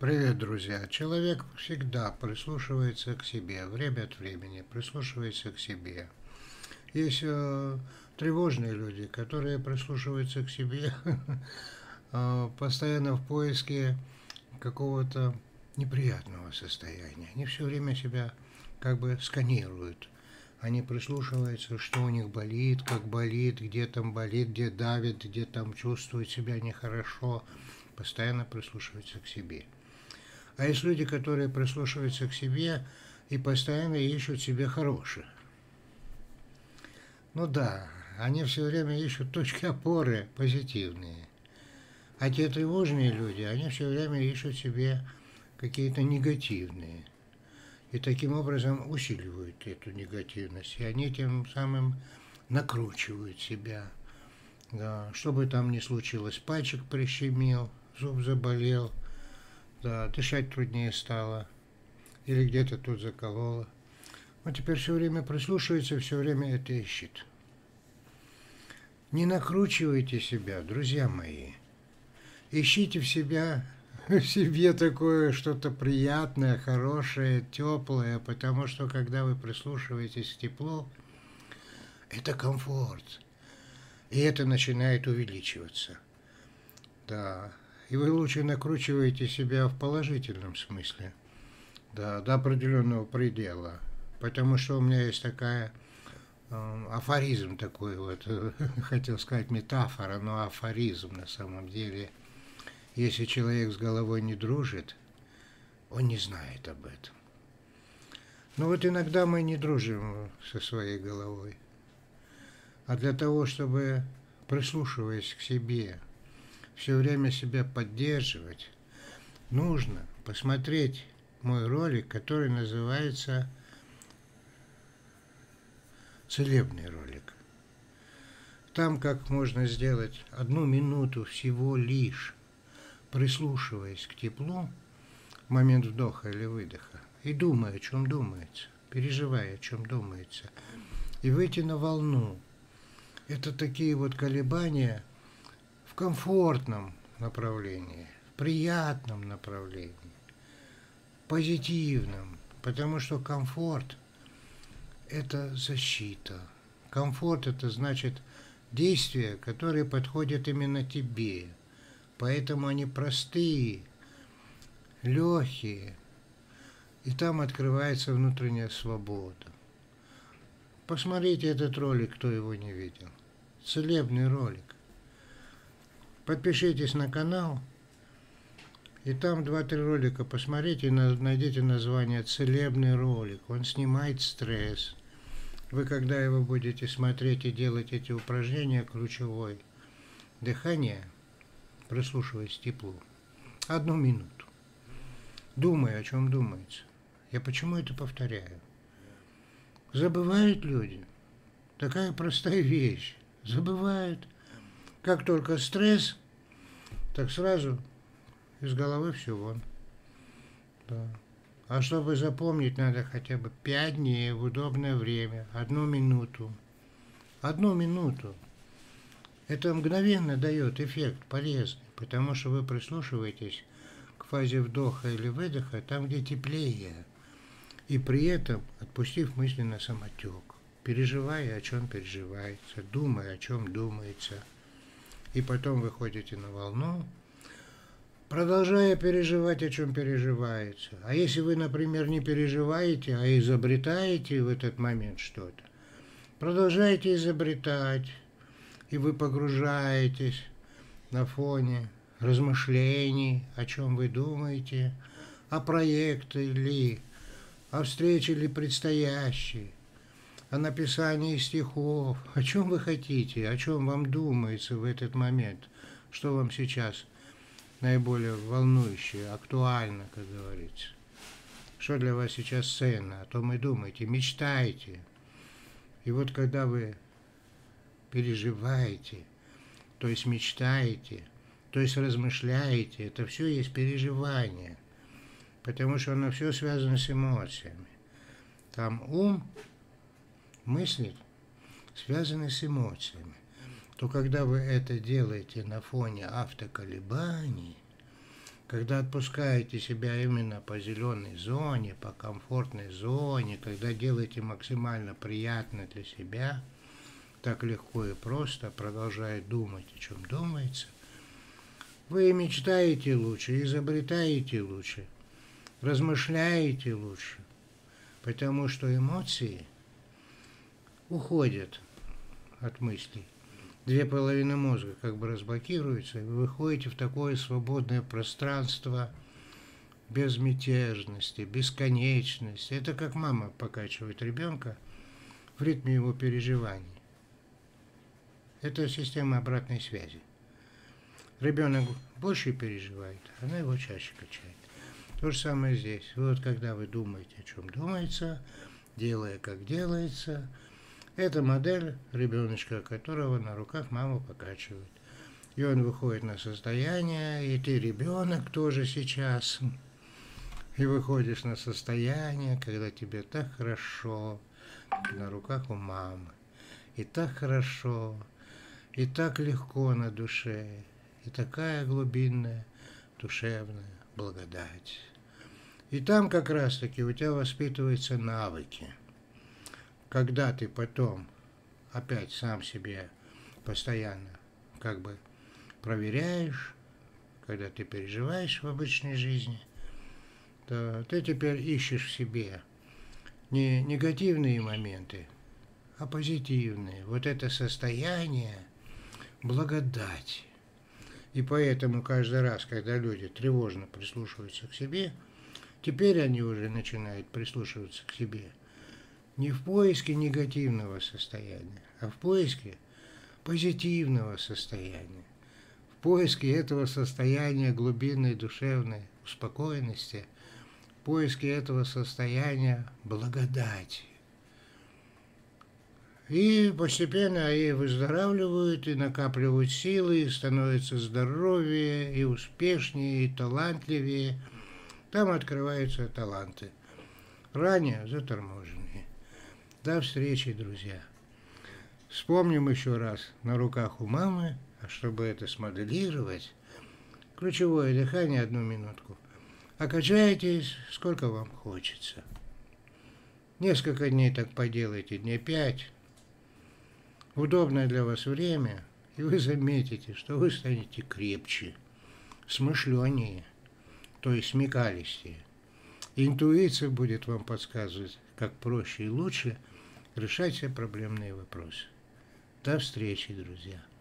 Привет, друзья! Человек всегда прислушивается к себе, время от времени прислушивается к себе. Есть тревожные люди, которые прислушиваются к себе постоянно в поиске какого-то неприятного состояния. Они все время себя как бы сканируют. Они прислушиваются, что у них болит, как болит, где давит, где там чувствуют себя нехорошо. Постоянно прислушиваются к себе. А есть люди, которые прислушиваются к себе и постоянно ищут себе хорошее. Ну да, они все время ищут точки опоры позитивные. А те тревожные люди, они все время ищут себе какие-то негативные. И таким образом усиливают эту негативность. И они тем самым накручивают себя. Да, что бы там ни случилось, пальчик прищемил, зуб заболел, да, дышать труднее стало. Или где-то тут закололо. Он теперь все время прислушивается, все время это ищет. Не накручивайте себя, друзья мои. Ищите в себе такое что-то приятное, хорошее, теплое, потому что когда вы прислушиваетесь к теплу, это комфорт. И это начинает увеличиваться. Да. И вы лучше накручиваете себя в положительном смысле. Да, до определенного предела. Потому что у меня есть такая афоризм такой вот, хотел сказать метафора, но афоризм на самом деле. Если человек с головой не дружит, он не знает об этом. Но вот иногда мы не дружим со своей головой. А для того, чтобы, прислушиваясь к себе, все время себя поддерживать, нужно посмотреть мой ролик, который называется «Целебный ролик». Там как можно сделать 1 минуту всего лишь, прислушиваясь к теплу в момент вдоха или выдоха, и думая, о чем думается, переживая, о чем думается, и выйти на волну. Это такие вот колебания в комфортном направлении, в приятном направлении, позитивном, потому что комфорт – это защита. Комфорт – это значит действия, которые подходят именно тебе. Поэтому они простые, легкие, и там открывается внутренняя свобода. Посмотрите этот ролик, кто его не видел. Целебный ролик. Подпишитесь на канал, и там 2-3 ролика посмотрите, найдите название «Целебный ролик». Он снимает стресс. Вы, когда его будете смотреть и делать эти упражнения, ключевой дыхание, прислушиваясь к теплу, 1 минуту, думая, о чем думается. Я почему это повторяю? Забывают люди. Такая простая вещь. Забывают. Как только стресс, так сразу из головы все вон. Да. А чтобы запомнить, надо хотя бы 5 дней в удобное время, 1 минуту. 1 минуту. Это мгновенно дает эффект полезный, потому что вы прислушиваетесь к фазе вдоха или выдоха, там, где теплее, и при этом отпустив мысли на самотек, переживая, о чем переживается, думая, о чем думается, и потом выходите на волну, продолжая переживать, о чем переживается. А если вы, например, не переживаете, а изобретаете в этот момент что-то, продолжайте изобретать, и вы погружаетесь на фоне размышлений, о чем вы думаете, о проекте ли, о встрече ли предстоящей, о написании стихов, о чем вы хотите, о чем вам думается в этот момент, что вам сейчас наиболее волнующее, актуально, как говорится. Что для вас сейчас ценно, о том и думайте, мечтайте. И вот когда вы переживаете, то есть мечтаете, то есть размышляете, это все есть переживание, потому что оно все связано с эмоциями. Там ум, мысли связаны с эмоциями. То когда вы это делаете на фоне автоколебаний, Когда отпускаете себя именно по зеленой зоне, по комфортной зоне, когда делаете максимально приятно для себя, так легко и просто, продолжая думать, о чем думается, вы мечтаете лучше, изобретаете лучше, размышляете лучше, потому что эмоции уходят от мыслей. Две половины мозга как бы разблокируются, и вы выходите в такое свободное пространство безмятежности, бесконечности. Это как мама покачивает ребенка в ритме его переживаний. Это система обратной связи. Ребенок больше переживает, она его чаще качает. То же самое здесь. Вот когда вы думаете, о чем думается, делая, как делается, это модель ребеночка, которого на руках мама покачивает. И он выходит на состояние, и ты ребенок тоже сейчас. И выходишь на состояние, когда тебе так хорошо на руках у мамы. И так хорошо, и так легко на душе, и такая глубинная душевная благодать. И там как раз-таки у тебя воспитываются навыки. Когда ты потом опять сам себе постоянно как бы проверяешь, когда ты переживаешь в обычной жизни, то ты теперь ищешь в себе не негативные моменты, а позитивные. Вот это состояние благодати. И поэтому каждый раз, когда люди тревожно прислушиваются к себе, теперь они уже начинают прислушиваться к себе не в поиске негативного состояния, а в поиске позитивного состояния, в поиске этого состояния глубинной душевной успокоенности, в поиске этого состояния благодати. И постепенно и выздоравливают, и накапливают силы, и становятся здоровее, и успешнее, и талантливее. Там открываются таланты, ранее заторможенные. До встречи, друзья. Вспомним еще раз на руках у мамы, а чтобы это смоделировать, ключевое дыхание 1 минутку. Окачайтесь, сколько вам хочется. Несколько дней так поделайте, дней 5. Удобное для вас время, и вы заметите, что вы станете крепче, смышленнее, то есть смекалистее. Интуиция будет вам подсказывать, как проще и лучше решать все проблемные вопросы. До встречи, друзья.